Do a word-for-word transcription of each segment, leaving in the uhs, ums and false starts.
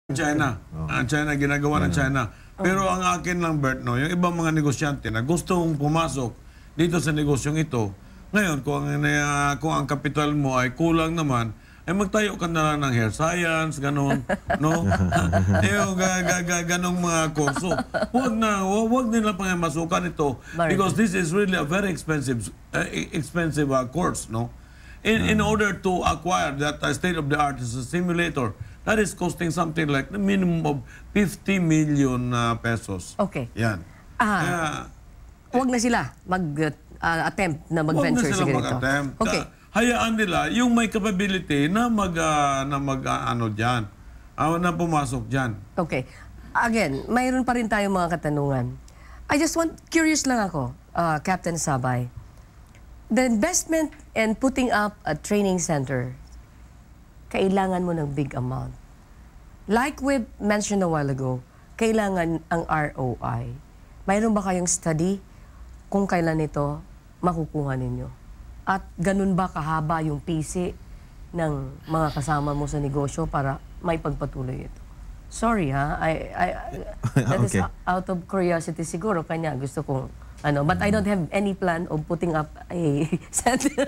China. Oh. Ang China, ginagawa ng China. Pero ang akin lang, Bert, no, yung ibang mga negosyante na gustong pumasok dito sa negosyong ito, ngayon, kung ang, uh, kung ang kapital mo ay kulang naman, ay magtayo ka na lang ng hair science, ganun, no? yung ga, ga, ga, ganong mga kurso. Huwag na, huwag, huwag nila pang masukan ito because this is really a very expensive uh, expensive uh, course, no? In, in order to acquire that uh, state-of-the-art simulator, that is costing something like the minimum of fifty million uh, pesos. Okay. Yan. Ah, Kaya, huwag na sila mag-attempt uh, na mag-venture huwag na sa sila ganito. mag-attempt. Okay. Uh, hayaan nila yung may capability na mag, uh, na mag uh, ano dyan, uh, na pumasok dyan. Okay. Again, mayroon pa rin tayong mga katanungan. I just want, curious lang ako, uh, Captain Sabay. The investment and putting up a training center, kailangan mo ng big amount. Like we mentioned a while ago, kailangan ang R O I. Mayroon ba kayong study kung kailan ito makukuha ninyo? At ganun ba kahaba yung P C ng mga kasama mo sa negosyo para may pagpatuloy ito? Sorry ha, I, I, that Okay. is out of curiosity siguro kanya. Gusto kong, ano, but I don't have any plan of putting up a center.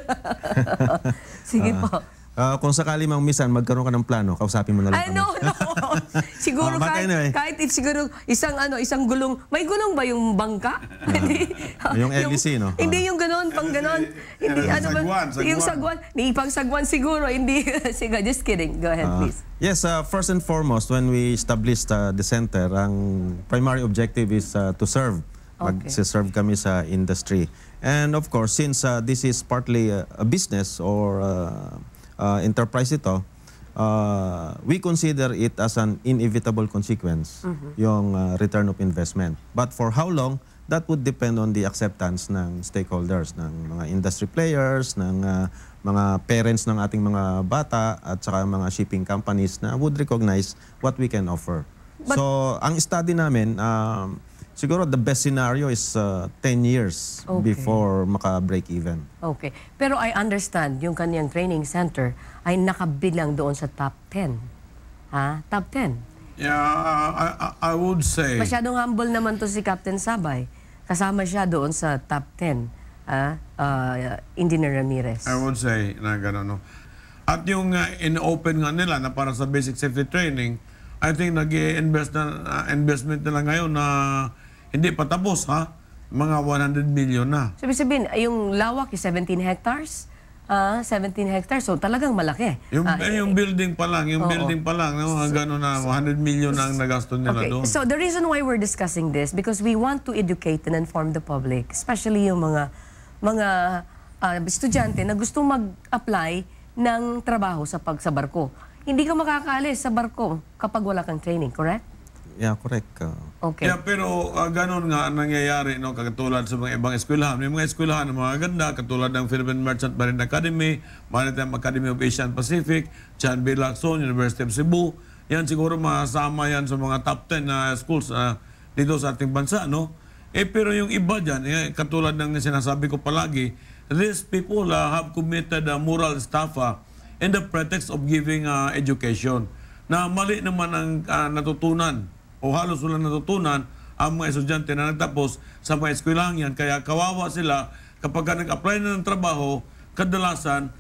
Sige po. Uh, kung sakali mang misan, magkaroon ka ng plano, kausapin mo na lang Ay, kami. no, no. Siguro Oh, but kahit, anyway. kahit if siguro isang ano, isang gulong, may gulong ba yung bangka? Hindi. Yung L E C, no? Hindi yung ganon, pang ganon. Hindi, Yung ano ba? sagwan, sagwan. Yung sagwan. Ni pang sagwan siguro, hindi. Sige, just kidding. Go ahead, Uh, please. yes, uh, first and foremost, when we established uh, the center, ang primary objective is uh, to serve. Okay. Mag-serve kami sa industry. And of course, since uh, this is partly a, a business or uh, uh, enterprise ito, uh, we consider it as an inevitable consequence, yung uh, return of investment. But for how long, that would depend on the acceptance ng stakeholders, ng mga industry players, ng uh, mga parents ng ating mga bata, at saka mga shipping companies na would recognize what we can offer. But- so, ang study namin, um, siguro the best scenario is uh, ten years Okay. before maka-break even. Okay. Pero I understand yung kanyang training center ay nakabilang doon sa top ten. Ha? Top ten. Yeah, I, I, I would say... Masyadong humble naman to si Captain Sabay. Kasama siya doon sa top ten. Ah, uh, Engineer Ramirez. I would say na gano'n, no? At yung uh, in-open nga nila na para sa basic safety training, I think nag-i-invest na, uh, investment nila ngayon na hindi pa tapos, ha? Mga one hundred million na. So, ibig sabihin, yung lawak is seventeen hectares. Ah, seventeen hectares. So, talagang malaki. Yung, Ah, eh, yung building pa lang, yung oo. building pa lang, no? Mga gano'n na one hundred million na ang nagastos nila Okay, doon. so the reason why we're discussing this, because we want to educate and inform the public, especially yung mga mga ah, estudyante na gustong mag-apply ng trabaho sa pag sa barko. Hindi ka makakaalis sa barko kapag wala kang training, correct? Yeah, correct. Uh, Okay. Yeah, pero uh, ganun nga ang nangyayari, no, katulad sa mga ibang eskwelahan. May mga eskwelahan na mga ganda, katulad ng Philippine Merchant Marine Academy, Maritime Academy of Asian Pacific, Chan B. Lacson, University of Cebu. Yan siguro masama yan sa mga top ten na schools uh, dito sa ating bansa, no? Eh, pero yung iba dyan, eh, katulad ng sinasabi ko palagi, these people uh, have committed uh, moral estafa in the pretext of giving uh, education. Na mali naman ang uh, natutunan o halos wala natutunan ang mga estudyante na nagtapos sa mga eskwelahan yan. Kaya kawawa sila kapag ka nag-apply na ng trabaho, kadalasan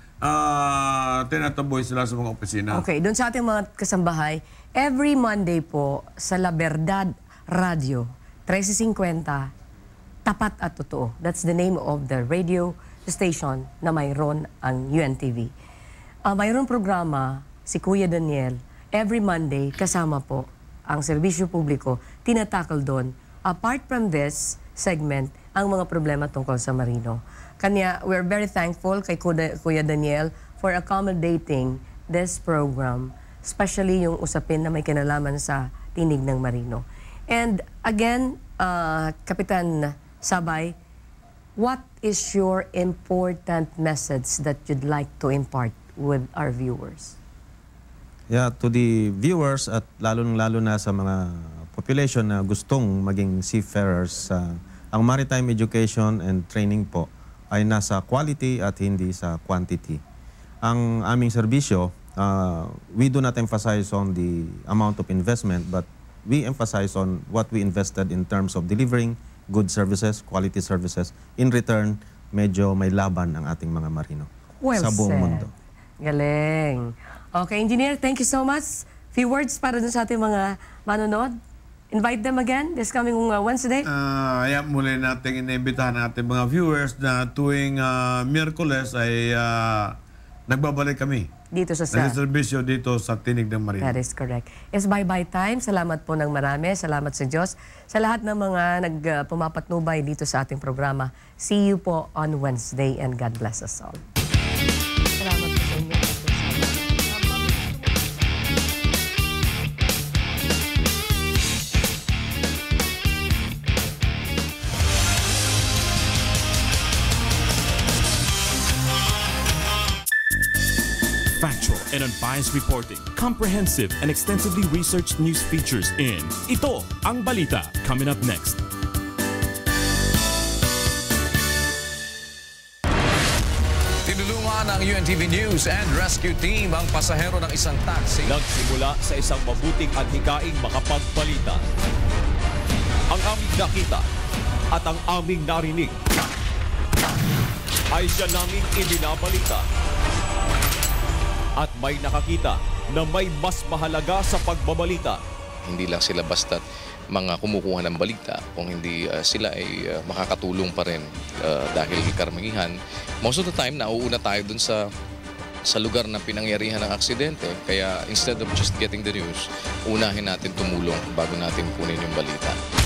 uh, tinataboy sila sa mga opisina. Okay, doon sa ating mga kasambahay, every Monday po sa La Verdad Radio, thirteen fifty, Tapat at Totoo. That's the name of the radio station na mayroon ang U N T V. Uh, mayroon programa si Kuya Daniel, every Monday kasama po ang serbisyo publiko, tinatakal doon, apart from this segment, ang mga problema tungkol sa marino. Kanya, we're very thankful kay Kuya Daniel for accommodating this program, especially yung usapin na may kinalaman sa tinig ng marino. And again, uh, Kapitan Sabay, what is your important message that you'd like to impart with our viewers? Yeah, to the viewers at lalo-lalo na sa mga population na gustong maging seafarers, uh, ang maritime education and training po ay nasa quality at hindi sa quantity. Ang aming serbisyo uh, we do not emphasize on the amount of investment, but we emphasize on what we invested in terms of delivering good services, quality services. In return, medyo may laban ang ating mga marino Well sa buong said. mundo. Galing. Okay, engineer, thank you so much. Few words para dun sa ating mga manonood. Invite them again this coming uh, Wednesday. Uh, ayan, muli natin inibitahan natin mga viewers na tuwing uh, Miyerkules ay uh, nagbabalik kami. Dito sa sa. Nag-servisyo dito sa Tinig ng Marino. That is correct. It's bye-bye time. Salamat po ng marami. Salamat sa Diyos. Sa lahat ng mga nagpumapatnubay dito sa ating programa. See you po on Wednesday and God bless us all. Salamat po sa inyo. Factual and unbiased reporting, comprehensive and extensively researched news features in Ito Ang Balita. Coming up next. Tinulungan ng U N T V News and Rescue Team ang pasahero ng isang taxi. Nagsimula sa isang mabuting at hikaing makapagbalita. Ang aming nakita at ang aming narinig ay siya naming ibinabalita. At may nakakita na may mas mahalaga sa pagbabalita. Hindi lang sila basta mga kumukuha ng balita, kung hindi uh, sila ay uh, makakatulong pa rin uh, dahil karamihan. Most of the time, nauuna tayo dun sa sa lugar na pinangyarihan ng aksidente. Kaya instead of just getting the news, unahin natin tumulong bago natin kunin yung balita.